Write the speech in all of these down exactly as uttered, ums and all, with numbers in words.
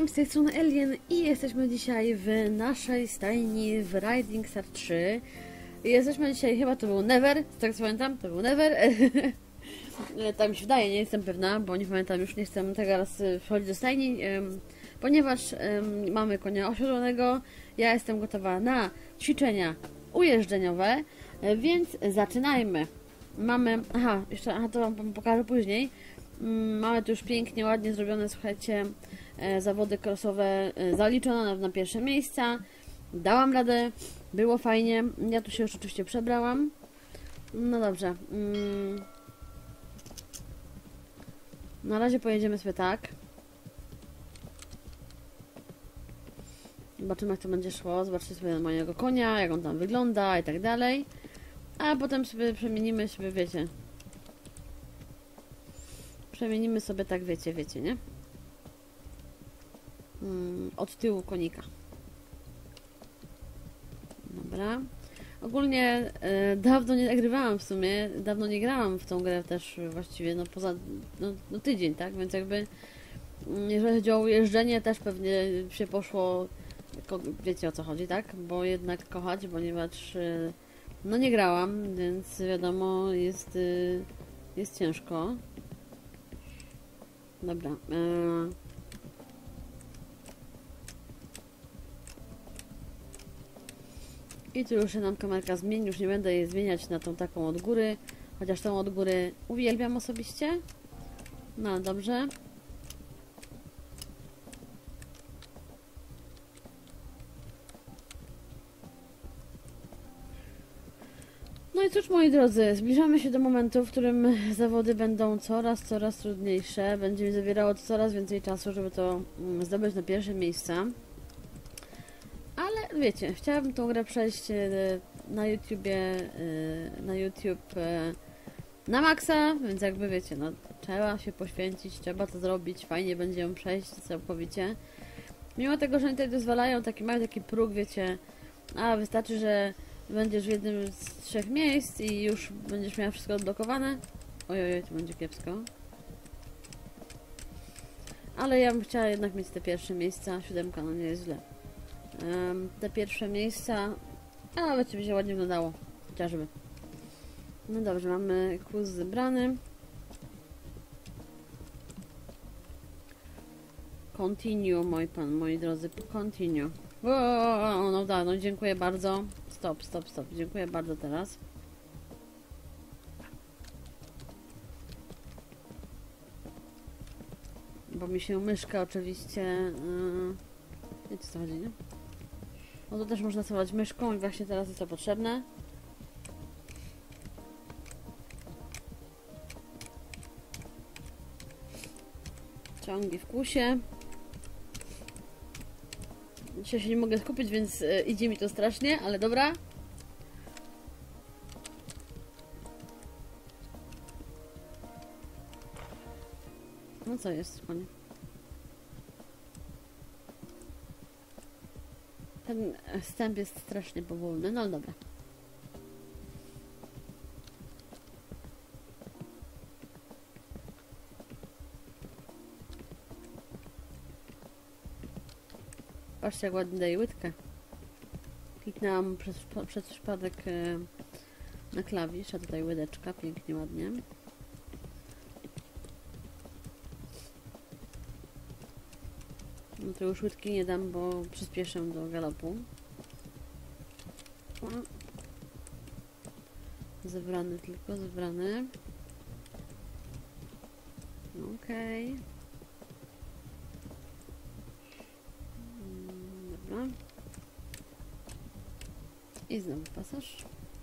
z tej strony Alien i jesteśmy dzisiaj w naszej stajni w Riding Star trzy. Jesteśmy dzisiaj, chyba to był Never, tak co pamiętam, to był Never. Tak mi się wydaje, nie jestem pewna, bo nie pamiętam, już nie chcę teraz wchodzić do stajni, ponieważ mamy konia osiodłonego, ja jestem gotowa na ćwiczenia ujeżdżeniowe, więc zaczynajmy. Mamy, aha, jeszcze, aha, to wam pokażę później. Mamy tu już pięknie, ładnie zrobione, słuchajcie, e, zawody crossowe e, zaliczone na, na pierwsze miejsca. Dałam radę, było fajnie. Ja tu się już oczywiście przebrałam. No dobrze. Mm. Na razie pojedziemy sobie tak. Zobaczymy, jak to będzie szło. Zobaczcie sobie na mojego konia, jak on tam wygląda i tak dalej. A potem sobie przemienimy sobie, wiecie. Przemienimy sobie tak, wiecie, wiecie, nie? Hmm, od tyłu konika. Dobra. Ogólnie e, dawno nie nagrywałam w sumie, dawno nie grałam w tą grę też właściwie, no poza, no, no tydzień, tak? Więc jakby, jeżeli chodzi o jeżdżenie, też pewnie się poszło, wiecie o co chodzi, tak? Bo jednak kochać, ponieważ e, no nie grałam, więc wiadomo, jest, e, jest ciężko. Dobra. Eee. I tu już się nam kamerka zmieni, już nie będę jej zmieniać na tą taką od góry, chociaż tą od góry uwielbiam osobiście. No dobrze. No i cóż, moi drodzy, zbliżamy się do momentu, w którym zawody będą coraz, coraz trudniejsze. Będzie mi zabierało to coraz więcej czasu, żeby to zdobyć na pierwsze miejsca. Ale wiecie, chciałabym tą grę przejść na YouTubie, na YouTube na maksa, więc jakby wiecie, no trzeba się poświęcić, trzeba to zrobić, fajnie będzie ją przejść całkowicie. Mimo tego, że oni tutaj dozwalają, taki, mają taki próg, wiecie, a wystarczy, że będziesz w jednym z trzech miejsc i już będziesz miała wszystko odblokowane. Ojoj, to będzie kiepsko. Ale ja bym chciała jednak mieć te pierwsze miejsca. Siódemka, no nie jest źle. Um, te pierwsze miejsca... A, nawet by się ładnie wyglądało. Chociażby. No dobrze, mamy kurs zebrany. Continue, moi pan, moi drodzy. Continue. O, no da, no dziękuję bardzo. Stop, stop, stop. Dziękuję bardzo teraz. Bo mi się myszka oczywiście... Yy, wiecie co chodzi, nie? No to też można sterować myszką i właśnie teraz jest to potrzebne. Ciągi w kusie. Dzisiaj się nie mogę skupić, więc y, idzie mi to strasznie, ale dobra. No co jest, konie? Ten wstęp jest strasznie powolny, no ale dobra. Patrzcie, jak ładnie daje łydkę. Kliknęłam przez, przez przypadek e, na klawisz, a tutaj łydeczka, pięknie, ładnie. No to już łydki nie dam, bo przyspieszę do galopu. O. Zebrany tylko, zebrany. Okej. Okay. Dobra. I znowu pasaż.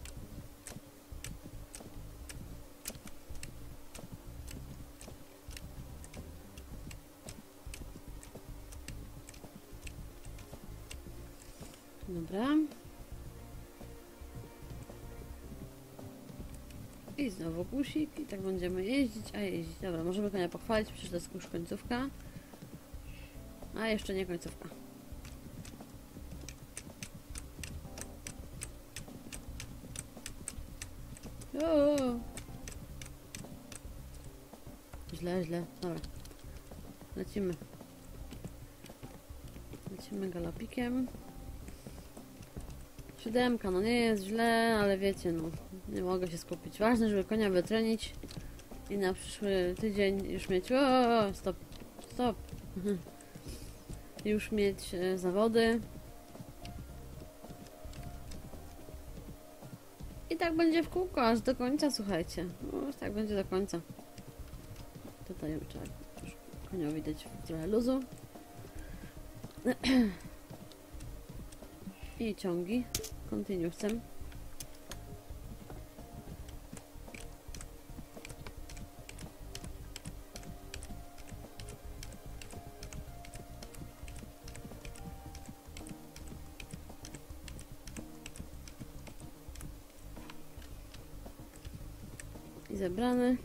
Dobra. I znowu busik i tak będziemy jeździć, a jeździć. Dobra, możemy konia pochwalić, przecież to jest już końcówka. A jeszcze nie końcówka. O! Źle, źle. Dobra. Lecimy. lecimy galopikiem. Siódemka, no nie jest źle, ale wiecie, no nie mogę się skupić. Ważne, żeby konia wytrenić i na przyszły tydzień już mieć... O, stop, stop. Już mieć e, zawody. I tak będzie w kółko, aż do końca, słuchajcie. No, tak będzie do końca. Tutaj trzeba już koniowi dać trochę luzu. I ciągi. Continue chcę. I zebrany.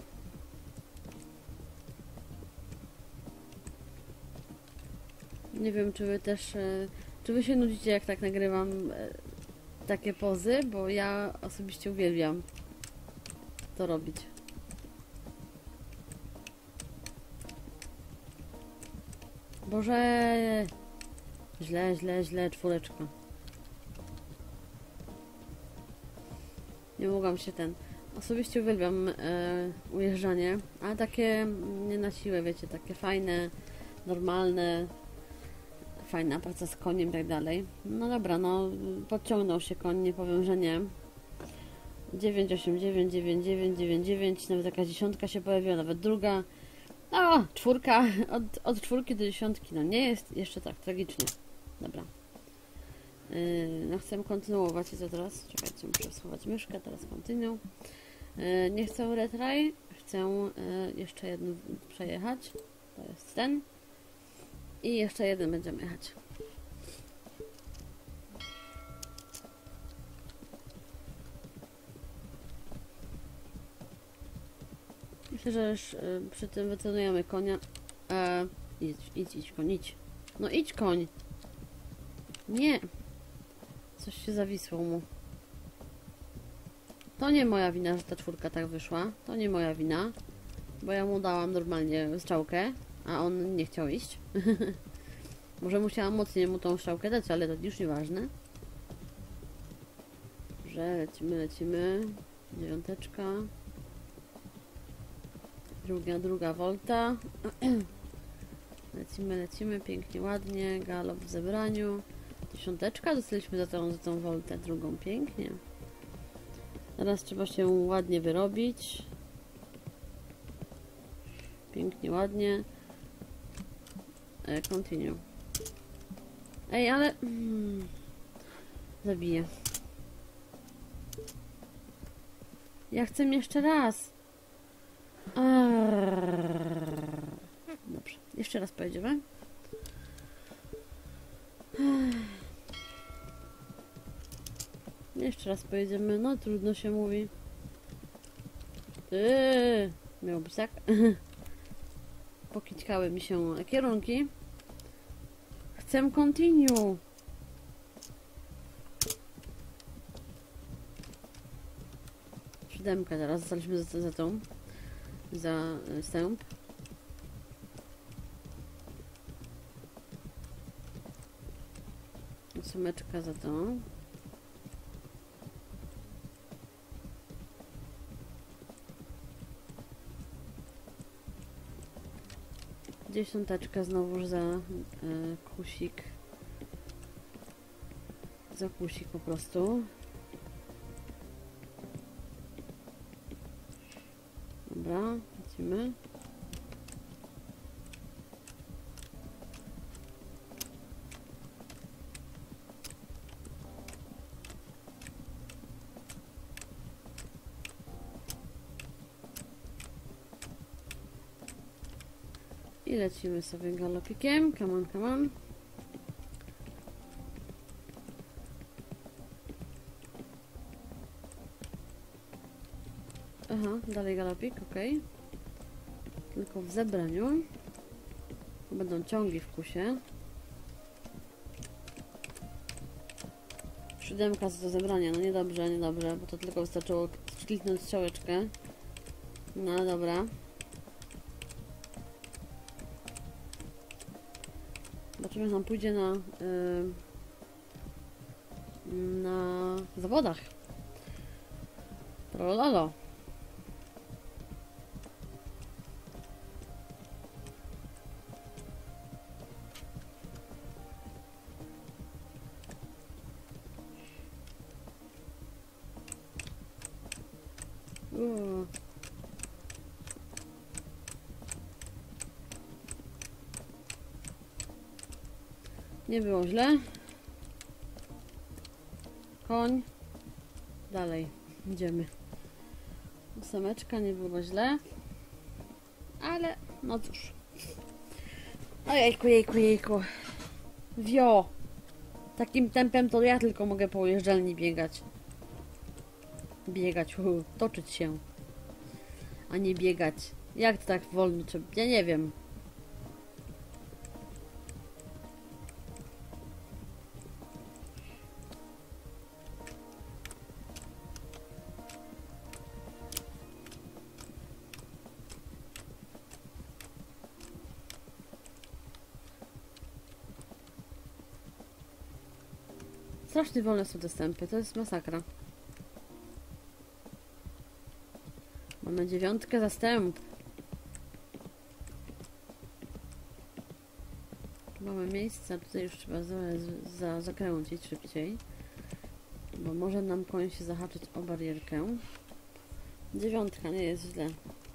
Nie wiem, czy wy też, czy wy się nudzicie, jak tak nagrywam takie pozy, bo ja osobiście uwielbiam to robić. Boże! Źle, źle, źle, czwóreczka. Nie mogłam się ten... Osobiście uwielbiam e, ujeżdżanie, ale takie nie na siłę, wiecie, takie fajne, normalne, fajna praca z koniem i tak dalej. No dobra, no podciągnął się koń, nie powiem, że nie. dziewięć osiem dziewięć dziewięć dziewięć dziewięć dziewięć, nawet jakaś dziesiątka się pojawiła, nawet druga. No, czwórka, od, od czwórki do dziesiątki, no nie jest jeszcze tak tragicznie. Dobra. Yy, no chcę kontynuować i co teraz? Czekajcie, muszę schować myszkę, teraz kontynuuję. Yy, nie chcę retry, chcę yy, jeszcze jeden przejechać. To jest ten. I jeszcze jeden będziemy jechać. Myślę, że już yy, przy tym wycenujemy konia. Eee, idź, idź, idź, koń, idź. No idź, koń. Nie. Coś się zawisło mu. To nie moja wina, że ta czwórka tak wyszła. To nie moja wina. Bo ja mu dałam normalnie strzałkę, a on nie chciał iść. Może musiałam mocniej mu tą strzałkę dać, ale to już nieważne. Że lecimy, lecimy. Dziewiąteczka. Druga, druga wolta. Lecimy, lecimy. Pięknie, ładnie. Galop w zebraniu. Dziesiąteczka. Dostaliśmy za tą, za tą woltę drugą. Pięknie. Teraz trzeba się ładnie wyrobić. Pięknie, ładnie. E, continue. Ej, ale... Hmm, zabiję. Ja chcę jeszcze raz. Arr. Dobrze. Jeszcze raz pojedziemy. Jeszcze raz pojedziemy. No, trudno się mówi. Eee, miał być tak. Pokićkały mi się kierunki. Chcę continue. Siódemkę teraz zostaliśmy za, za tą. Za stęp. Ósemeczka za tą. Dziesiąteczka znowuż za e, kusik. Za kusik po prostu. Dobra, lecimy. I lecimy sobie galopikiem. Come on, come on. Aha, dalej galopik, ok. Tylko w zebraniu. Będą ciągi w kusie. Siódemka do zebrania, no niedobrze, niedobrze, bo to tylko wystarczyło kliknąć strzałeczkę. No dobra. Zobaczymy, jak nam pójdzie na, yy, na zawodach. Trololo. Uuu. Nie było źle. Koń. Dalej. Idziemy. Ósemeczka, nie było źle. Ale, no cóż. Ojejku, jejku, jejku. Wio. Takim tempem to ja tylko mogę po ujeżdżalni biegać. Biegać, uu, toczyć się. A nie biegać. Jak to tak wolno? Czy... Ja nie wiem. Strasznie wolne są dostępy, to jest masakra. Mamy dziewiątkę zastęp. Mamy miejsca, tutaj już trzeba za, za, zakręcić szybciej. Bo może nam koń się zahaczyć o barierkę. Dziewiątka, nie jest źle.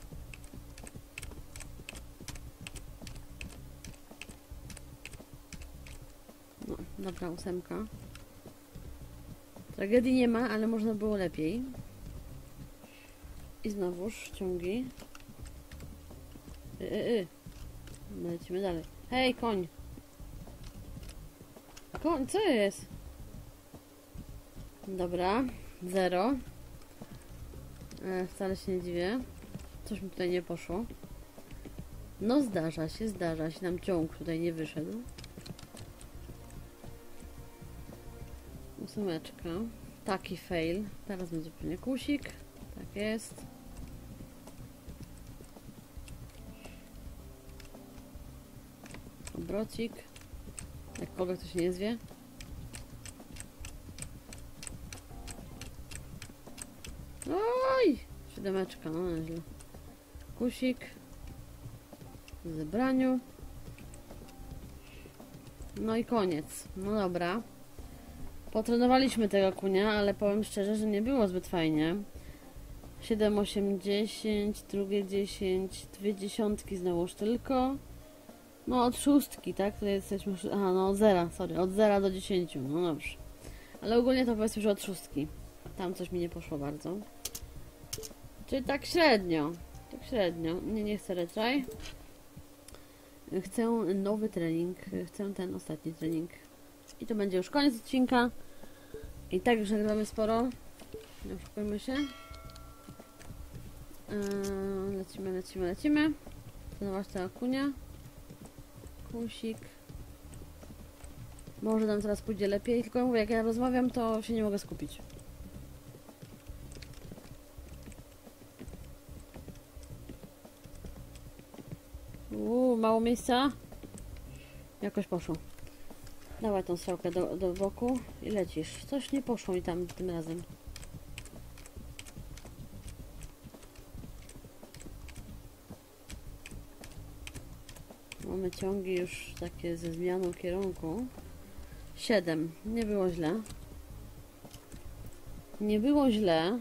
No, dobra, ósemka. Tragedii nie ma, ale można było lepiej. I znowuż ciągi. Y, y, y. Lecimy dalej. Hej, koń! Koń, co jest? Dobra, zero. E, wcale się nie dziwię. Coś mi tutaj nie poszło. No zdarza się, zdarza się. Nam ciąg tutaj nie wyszedł. Ósemeczka. Taki fail. Teraz będzie pewnie kusik. Tak jest. Obrocik. Jakkolwiek to się nie zwie. Oj! Siódemeczka, no nieźle. Kusik. W zebraniu. No i koniec. No dobra. Potrenowaliśmy tego kunia, ale powiem szczerze, że nie było zbyt fajnie. siedem, osiem, dziesięć, drugie dziesięć, dwie dziesiątki znowuż tylko. No od szóstki, tak? Tutaj jesteśmy... Aha, no od zera, sorry. Od zera do dziesięciu, no dobrze. Ale ogólnie to powiedzmy, że od szóstki. Tam coś mi nie poszło bardzo. Czyli tak średnio. Tak średnio. Nie, nie chcę retry. Chcę nowy trening. Chcę ten ostatni trening. I to będzie już koniec odcinka. I tak już nagrywamy sporo. Nie oszukujmy się. Yy, lecimy, lecimy, lecimy. Trenować tego kunia. Kusik. Może nam teraz pójdzie lepiej. Tylko mówię, jak ja rozmawiam, to się nie mogę skupić. Uuu, mało miejsca. Jakoś poszło. Dawaj tą strzałkę do, do boku i lecisz. Coś nie poszło mi tam tym razem. Mamy ciągi już takie ze zmianą kierunku. siedem. Nie było źle. Nie było źle.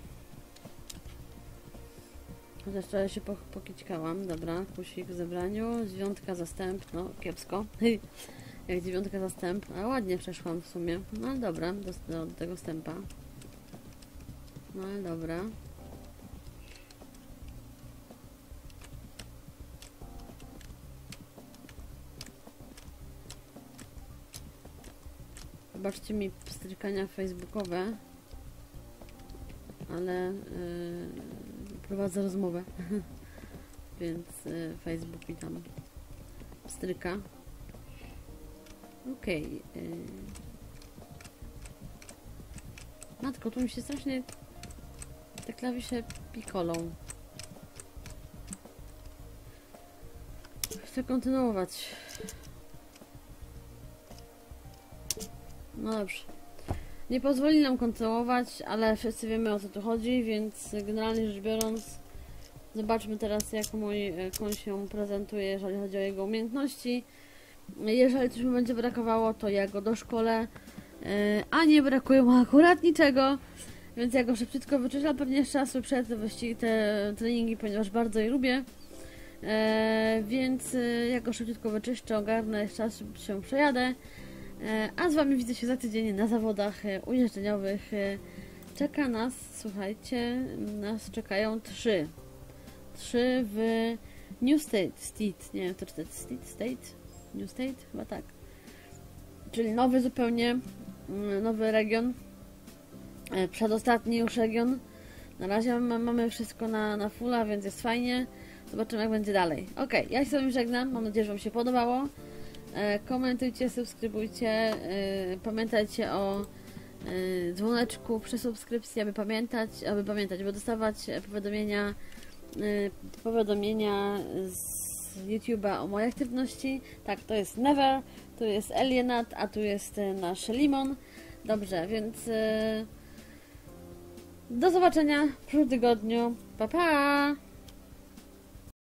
Chociaż trochę się pokićkałam. Dobra, kusik w zebraniu. Dziewiątka zastęp. No, kiepsko. Jak dziewiątka zastęp. A ładnie przeszłam w sumie. No ale dobra, do, do, do tego stępa. No ale dobra. Wybaczcie mi pstrykania facebookowe, ale yy, prowadzę rozmowę, więc yy, Facebook mi tam pstryka. Okej. Okay, yy. Matko, tu mi się strasznie te klawisze pikolą. Chcę kontynuować. No dobrze. Nie pozwoli nam kontynuować, ale wszyscy wiemy, o co tu chodzi, więc generalnie rzecz biorąc, zobaczmy teraz, jak mój koń się prezentuje, jeżeli chodzi o jego umiejętności. Jeżeli coś mu będzie brakowało, to ja go doszkolę, a nie brakuje mu akurat niczego, więc ja go szybciutko wycześlam pewnie z czasu przed wyścigi, te treningi, ponieważ bardzo je lubię. E, więc ja go szybciutko wyczyszczę, ogarnę, z czasu się przejadę. E, a z Wami widzę się za tydzień na zawodach e, ujeżdżeniowych. E, czeka nas, słuchajcie, nas czekają trzy. Trzy w New State, State, nie wiem, to czytać State, State, New State, chyba tak. Czyli nowy zupełnie, nowy region. E, przedostatni już region. Na razie mamy wszystko na, na fulla, więc jest fajnie. Zobaczymy, jak będzie dalej. Ok, ja się z Wami żegnam. Mam nadzieję, że Wam się podobało. E, komentujcie, subskrybujcie. E, pamiętajcie o e, dzwoneczku przy subskrypcji, aby pamiętać, aby pamiętać, aby dostawać powiadomienia, e, powiadomienia z YouTube'a o mojej aktywności. Tak, to jest Never, tu jest Alienat, a tu jest e, nasz Limon. Dobrze, więc e, do zobaczenia w przyszłym tygodniu. Pa, pa!